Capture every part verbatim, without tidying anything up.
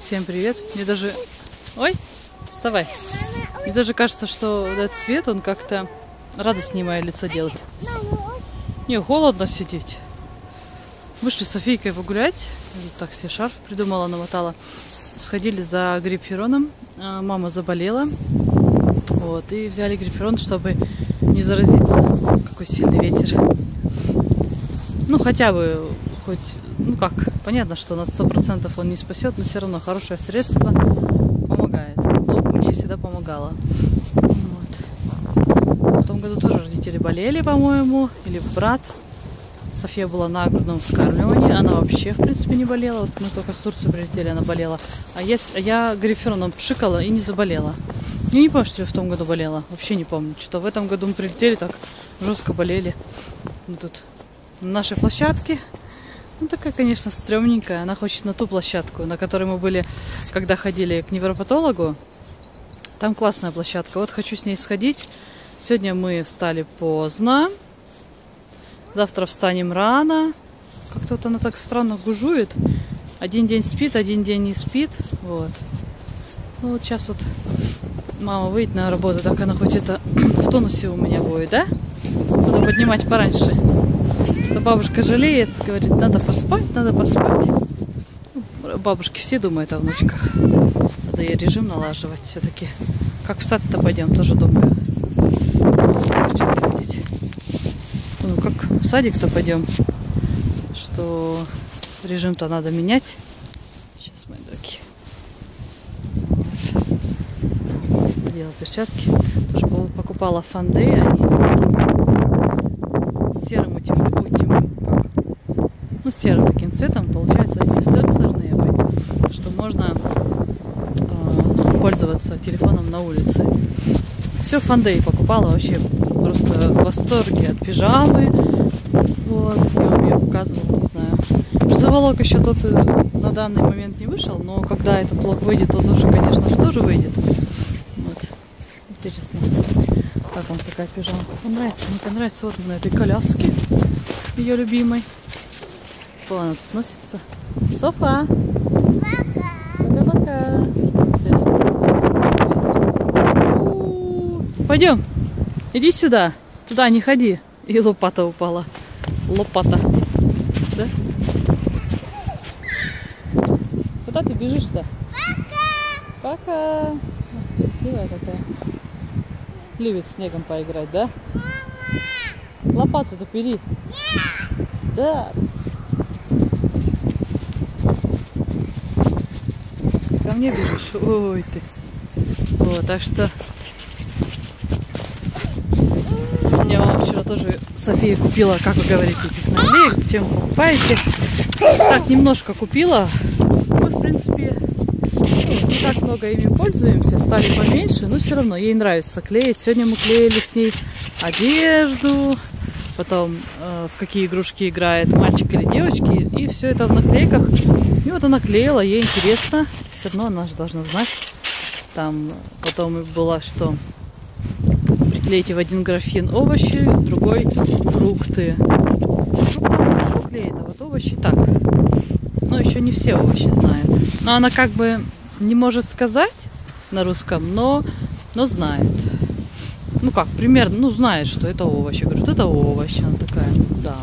Всем привет. Мне даже... Ой, вставай. Мне даже кажется, что этот цвет, он как-то радостнее мое лицо делает. Не, холодно сидеть. Вышли с Софийкой погулять. Так себе шарф придумала, намотала. Сходили за грипфероном. Мама заболела. Вот, и взяли грипферон, чтобы не заразиться. Какой сильный ветер. Ну, хотя бы хоть... Ну как, понятно, что на сто процентов он не спасет, но все равно хорошее средство помогает. Ну, мне всегда помогало. Вот. В том году тоже родители болели, по-моему, или брат. София была на грудном вскармливании, она вообще, в принципе, не болела. Вот мы только с Турции прилетели, она болела. А я, я грипфероном пшикала и не заболела. Я не помню, что я в том году болела. Вообще не помню. Что-то в этом году мы прилетели, так жестко болели. Мы тут на нашей площадке. Ну, такая, конечно, стрёмненькая. Она хочет на ту площадку, на которой мы были, когда ходили к невропатологу. Там классная площадка. Вот хочу с ней сходить. Сегодня мы встали поздно. Завтра встанем рано. Как-то вот она так странно гужует. Один день спит, один день не спит. Вот. Ну, вот сейчас вот мама выйдет на работу. Так она хоть это в тонусе у меня будет, да? Буду поднимать пораньше. То бабушка жалеет, говорит, надо поспать, надо поспать. Бабушки все думают о внучках. Надо ей режим налаживать все-таки. Как в сад-то пойдем, тоже думаю. Ну, как в садик-то пойдем, что режим-то надо менять. Сейчас, мои дорогие. Надела перчатки. Тоже покупала фанды, они с серым утем, утем, как? Ну, серым таким цветом, получается, эти сенсорные, что можно э, ну, пользоваться телефоном на улице. Все фандей покупала, вообще просто в восторге от пижамы. Вот, я вам ее показывала, не знаю. Призоволок еще тот на данный момент не вышел, но когда этот лог выйдет, то тоже, конечно же, тоже выйдет. Вот. Интересно, как вам такая пижама? Понравится, не понравится? Вот на этой коляске, ее любимой. Кто она тут носится? Софа! Пока-пока! Пойдем, иди сюда. Туда не ходи. И лопата упала. Лопата. Да? Куда ты бежишь-то? Пока! Пока! Красивая такая. Любит снегом поиграть, да? Мама! Лопату-то бери. Нет. Да. Ко мне бежишь? Ой ты. Вот, так что... Я вам вчера тоже София купила, как вы говорите, этих наклеек. Зачем вы покупаете? Так, немножко купила. Мы, в принципе, ну, не так много ими пользуемся. Стали поменьше, но все равно ей нравится клеить. Сегодня мы клеили с ней одежду. Потом э, в какие игрушки играет мальчик или девочки. И все это в наклейках. И вот она клеила, ей интересно. Все равно она же должна знать. Там потом было, что... Клейте в один графин овощи, в другой фрукты. Фрукты хорошо клеит, а вот овощи так. Но еще не все овощи знает. Но она как бы не может сказать на русском, но, но знает. Ну как, примерно, ну знает, что это овощи. Говорит, это овощи. Она такая, да.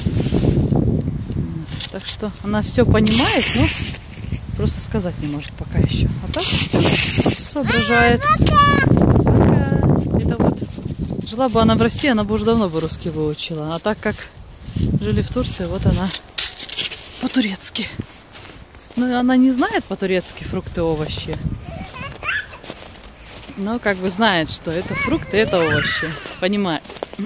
Так что она все понимает, но просто сказать не может пока еще. А так все соображает. Это вот. Жила бы она в России, она бы уже давно бы русский выучила. А так как жили в Турции, вот она по-турецки. Но она не знает по-турецки фрукты, овощи. Но как бы знает, что это фрукты, это овощи. Понимает.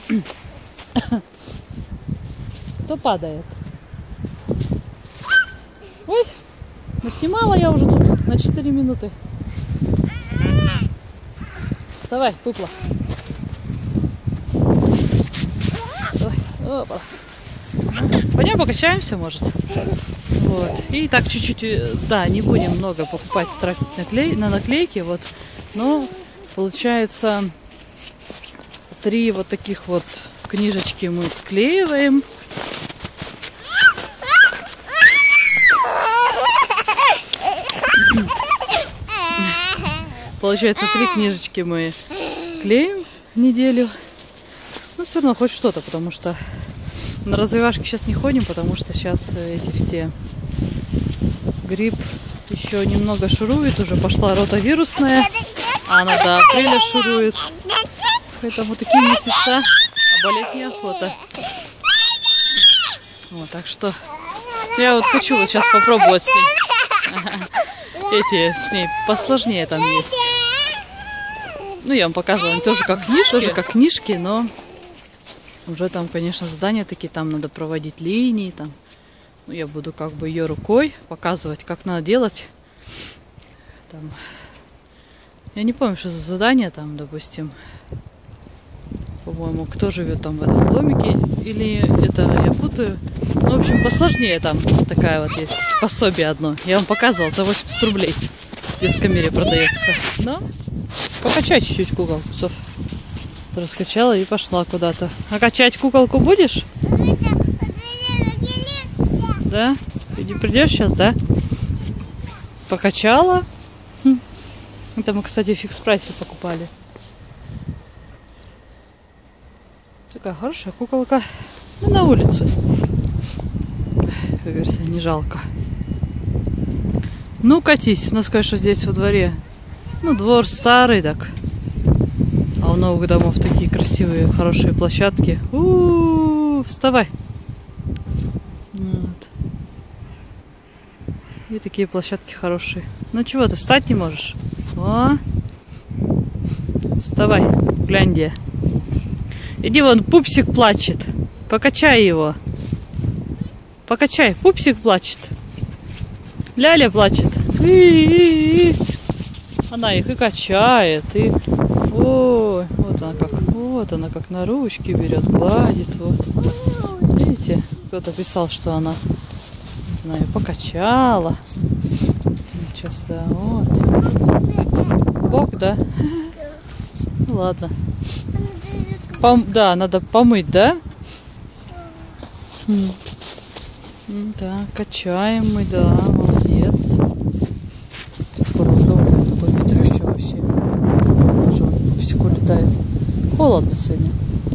Кто падает? Ой, наснимала я уже тут на четыре минуты. Вставай, пупла. Опа. Пойдем покачаемся, может. Вот. И так чуть-чуть, да, не будем много покупать, тратить наклей, на наклейки. Вот. Но получается три вот таких вот книжечки мы склеиваем. получается, три книжечки мы клеим в неделю. Но все равно хоть что-то, потому что на развивашки сейчас не ходим, потому что сейчас эти все грипп еще немного шурует, уже пошла ротавирусная, а она до апреля шурует. Поэтому такие месяца, а болеть неохота. Вот, так что я вот хочу вот сейчас попробовать с ней. Эти с ней посложнее там есть. Ну, я вам показывала, они тоже как книжки, тоже как книжки, но уже там, конечно, задания такие, там надо проводить линии, там. Ну, я буду как бы ее рукой показывать, как надо делать. Там. Я не помню, что за задание там, допустим. По-моему, кто живет там в этом домике, или это я путаю. Ну, в общем, посложнее там такая вот есть пособие одно. Я вам показывала, за восемьдесят рублей в детском мире продается. Но покачай чуть-чуть куколку, Соф. Раскачала и пошла куда-то. А качать куколку будешь? Да? Ты не придешь сейчас, да? Покачала. Хм. Это мы, кстати, в фикс-прайсе покупали. Такая хорошая куколка. Ну, на улице. Как говорится, не жалко. Ну, катись. У нас, конечно, здесь во дворе. Ну, двор старый так. А у новых домов такие красивые, хорошие площадки. У-у-у, вставай. Вот. И такие площадки хорошие. Ну, чего ты встать не можешь? О! Вставай, глянь где. Иди, вон, пупсик плачет. Покачай его. Покачай, пупсик плачет. Ляля плачет. И-и-и-и. Она их и качает, и... Ой, вот она как, вот она как на ручки берет, гладит, вот. Видите, кто-то писал, что она, вот она ее покачала. Сейчас, да, вот. Бог, да? Ну ладно. Пом... Да, надо помыть, да? Хм. Да, качаем мы, да, молодец. Скоро уже такой ветрющий вообще. Тоже он по психу летает. Холодно сегодня.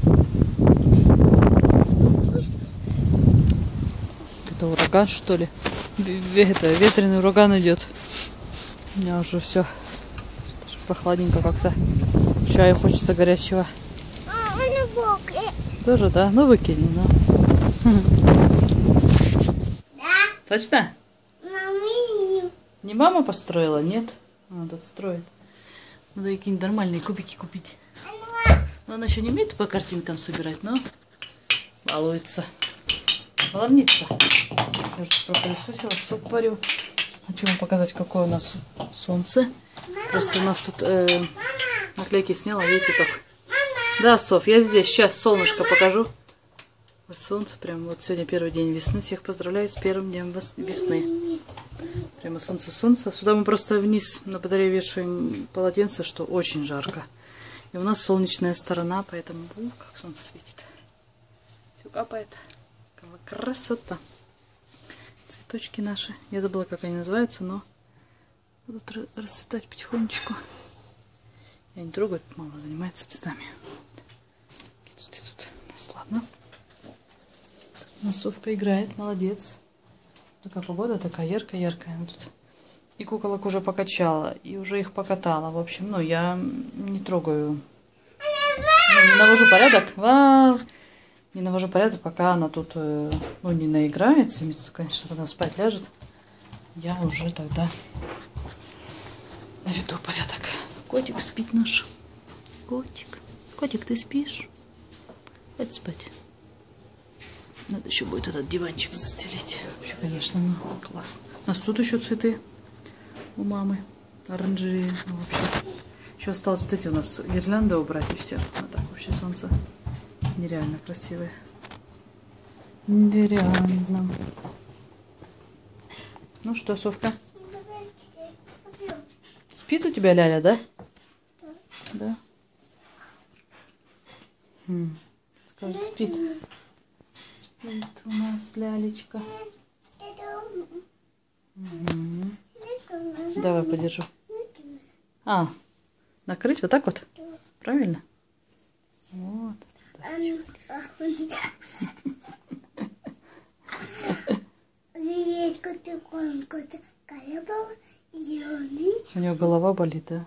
Это ураган, что ли? Это ветреный ураган идет. У меня уже все прохладненько как-то. Чаю хочется горячего. Тоже, да? Ну выкини, ну. Точно? Не мама построила, нет? Она тут строит. Надо какие-нибудь нормальные кубики купить. Но она еще не умеет по картинкам собирать, но балуется. Баловница. Я уже пропылесосила, суп варю. Хочу вам показать, какое у нас солнце. Просто у нас тут э, наклейки сняла, видите как. Да, Соф, я здесь. Сейчас солнышко покажу. Солнце прям вот сегодня первый день весны. Всех поздравляю с первым днем весны. Прямо солнце-солнце. Сюда мы просто вниз на батарее вешаем полотенце, что очень жарко. И у нас солнечная сторона, поэтому ух, как солнце светит. Все капает. Какая красота. Цветочки наши. Я забыла, как они называются, но будут расцветать потихонечку. Я не трогаю, мама занимается цветами. Тут, тут. Ладно. У нас Совка играет, молодец. Такая погода, такая яркая-яркая. Тут и куколок уже покачала, и уже их покатала. В общем, ну, я не трогаю. Ну, не навожу порядок. Вау! Не навожу порядок, пока она тут, ну, не наиграется. Конечно, когда спать ляжет, я уже тогда наведу порядок. Котик спит наш. Котик. Котик, ты спишь? Хватит спать. Надо еще будет этот диванчик застелить. Вообще, конечно, ну, классно. У нас тут еще цветы у мамы. Оранжерея. Ну, вообще. Еще осталось вот эти у нас гирлянды убрать, и все. А так вообще солнце нереально красивое. Нереально. Ну что, Совка? Спит у тебя Ляля, да? Да. Хм. Скажи, спит. Спит у нас Лялечка. Угу. Давай подержу. А, Накрыть вот так вот? Правильно? Вот. У нее голова болит, да?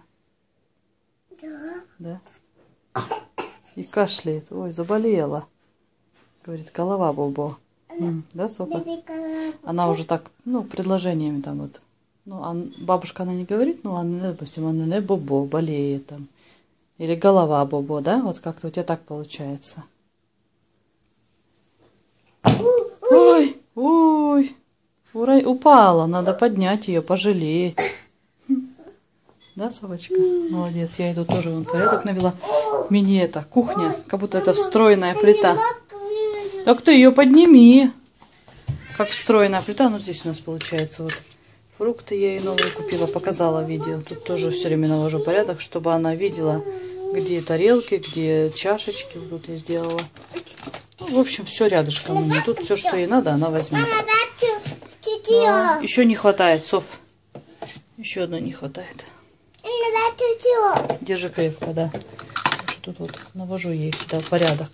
Да. И кашляет. Ой, заболела. Говорит, голова бобо. М, да, Софа? Она уже так, ну, предложениями там вот. Ну, а бабушка, она не говорит, ну, она, допустим, она не бобо, болеет там. Или голова бобо, да? Вот как-то у тебя так получается. Ой, ой, ура, упала. Надо поднять ее, пожалеть. Да, Совочка? Молодец. Я иду тоже вон порядок навела. Мини это, кухня, как будто это встроенная плита. Так ты ее подними. Как встроенная плита. Ну, здесь у нас получается вот фрукты я ей новые купила, показала видео. Тут тоже все время навожу порядок, чтобы она видела, где тарелки, где чашечки. Вот тут я сделала. Ну, в общем, все рядышком у нее. Тут все, что ей надо, она возьмет. Но еще не хватает, Соф. Еще одной не хватает. Держи крепко, да. Тут вот навожу ей всегда порядок.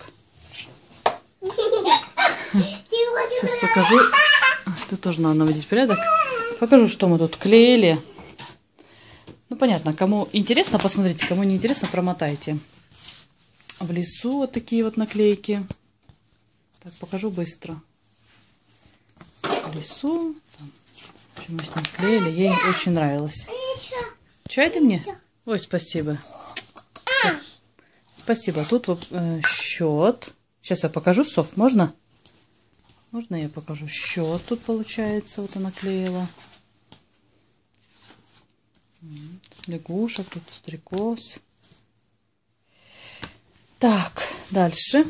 Сейчас покажу. Тут тоже надо наводить порядок. Покажу, что мы тут клеили. Ну, понятно, кому интересно, посмотрите. Кому не интересно, промотайте. В лесу вот такие вот наклейки. Так, покажу быстро. В лесу. Там, в общем, мы с ним клеили. Ей очень нравилось. Чай ты мне? Ой, спасибо. Сейчас. Спасибо. Тут вот э, счет. Сейчас я покажу, Соф, можно? Можно я покажу? Счет тут получается. Вот она клеила. Лягушек, тут стрекоз. Так, дальше.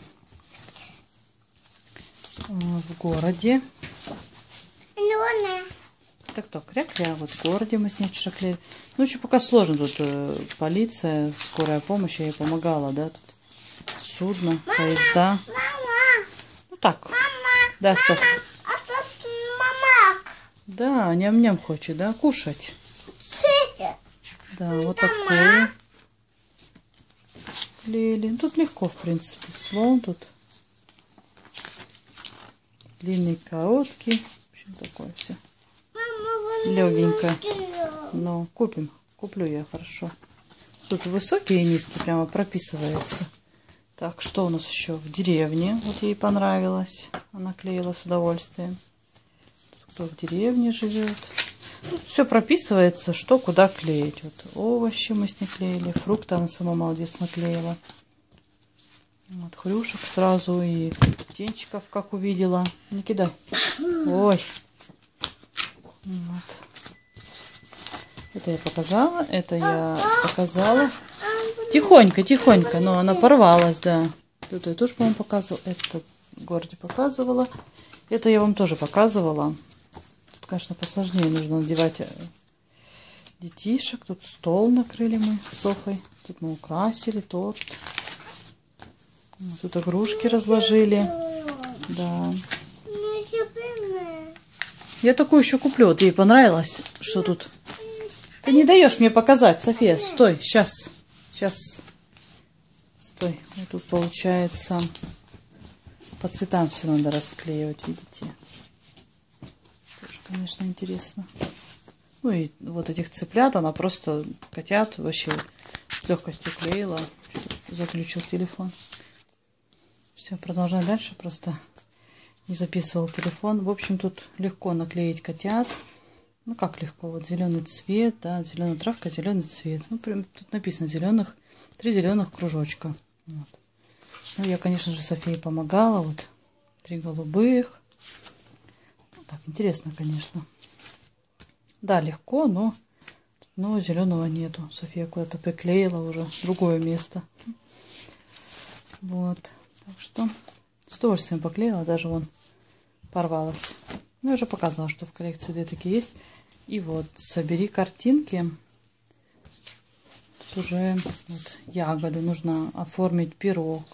В городе. Так, так, кря-кря. Вот в городе мы с ней вчера клеили. Ну, еще пока сложно. Тут э, полиция, скорая помощь, я ей помогала, да? Тут судно, мама, поезда. Мама, ну так. Мама, да, Соф. Мама. Да, ням-ням хочет, да? Кушать. Да, вот такое. Клеили. Тут легко, в принципе. Слон тут. Длинный, короткий. В общем, такое все. Легенько. Но купим. Куплю я, хорошо. Тут высокие и низкие прямо прописывается. Так, что у нас еще в деревне? Вот ей понравилось. Она клеила с удовольствием. Тут кто в деревне живет. Тут все прописывается, что куда клеить. Вот овощи мы с ней клеили. Фрукты она сама молодец наклеила. Вот хрюшек сразу и птенчиков, как увидела. Не кидай. Ой. Вот. Это я показала, это я показала. Тихонько, тихонько, но она порвалась, да. Тут я тоже, по-моему, показывала. Это в городе показывала. Это я вам тоже показывала. Тут, конечно, посложнее. Нужно надевать детишек. Тут стол накрыли мы с Софой. Тут мы украсили торт. Тут игрушки разложили. Да. Я такую еще куплю. Вот ей понравилось, что тут. Ты не даешь мне показать, София. Стой, сейчас. Сейчас. Стой. Вот тут получается по цветам все надо расклеивать, видите. Тоже, конечно, интересно. Ну и вот этих цыплят она просто котят вообще с легкостью клеила. Заключил телефон. Все, продолжаем дальше. Просто не записывал телефон. В общем, тут легко наклеить котят. Ну, как легко. Вот зеленый цвет, да, зеленая травка, зеленый цвет. Ну, прям тут написано зеленых, три зеленых кружочка. Вот. Ну, я, конечно же, Софии помогала. Вот, три голубых. Ну, так, интересно, конечно. Да, легко, но, но зеленого нету. София куда-то приклеила уже в другое место. Вот. Так что с удовольствием поклеила, даже вон порвалась. Ну, я уже показывала, что в коллекции две такие есть. И вот, собери картинки. Тут уже вот, ягоды. Нужно оформить пирог.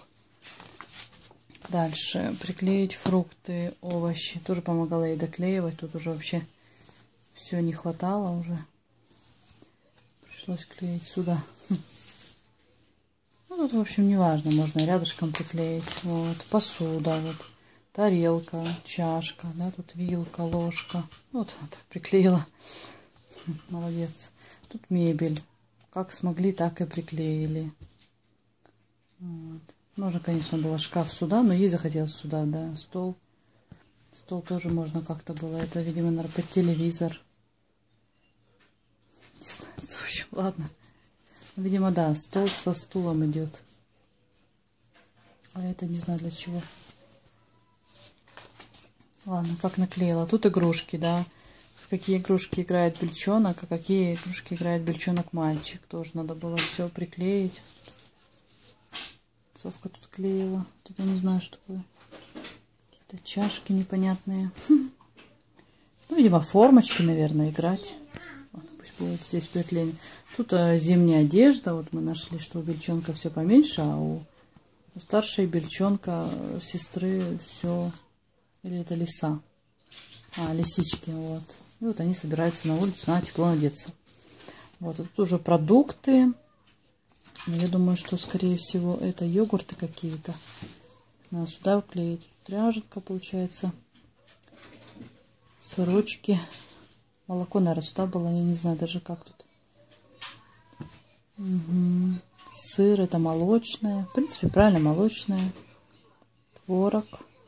Дальше приклеить фрукты, овощи. Тоже помогала ей доклеивать. Тут уже вообще все не хватало уже. пришлось клеить сюда. Ну, тут, в общем, не важно, можно рядышком приклеить. Вот, посуда, вот, тарелка, чашка, да, тут вилка, ложка. Вот она так приклеила. Молодец. Тут мебель. Как смогли, так и приклеили. Вот. Можно, конечно, было шкаф сюда, но ей захотелось сюда, да, стол. Стол тоже можно как-то было. Это, видимо, наверное, под телевизор. Не знаю, в общем, ладно. Видимо, да, стол со стулом идет. А это не знаю для чего. Ладно, как наклеила. Тут игрушки, да. В какие игрушки играет бельчонок, а какие игрушки играет бельчонок-мальчик. Тоже надо было все приклеить. Совка тут клеила. Вот это не знаю, что такое. Какие-то чашки непонятные. Ну, видимо, формочки, наверное, играть. Вот, пусть будет здесь приклеение. Тут а, зимняя одежда. Вот мы нашли, что у бельчонка все поменьше, а у, у старшей бельчонка сестры все... Или это лиса? А, лисички, вот. И вот они собираются на улицу, надо тепло одеться. Вот, тут уже продукты. Я думаю, что, скорее всего, это йогурты какие-то. Надо сюда вклеить. Ряженка, получается. Сырочки. Молоко, наверное, сюда было. Я не знаю даже, как тут. Угу. Сыр, это молочное. В принципе, правильно, молочное. Творог.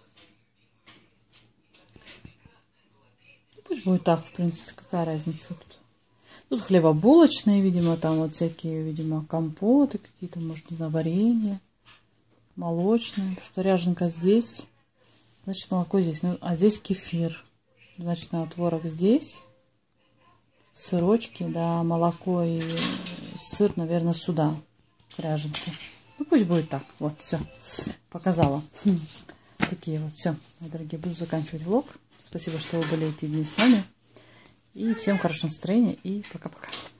Пусть будет так, в принципе, какая разница тут. Тут хлебобулочные, видимо, там вот всякие, видимо, компоты какие-то, может, не знаю, варенье. Молочное. Что ряженка здесь. Значит, молоко здесь. Ну, а здесь кефир. Значит, на творог здесь. Сырочки, да, молоко и сыр, наверное, сюда. К ряженке. Ну, пусть будет так. Вот, все. Показала. Такие вот. Все, дорогие, буду заканчивать влог. Спасибо, что вы были эти дни с нами. И всем хорошего настроения. И пока-пока.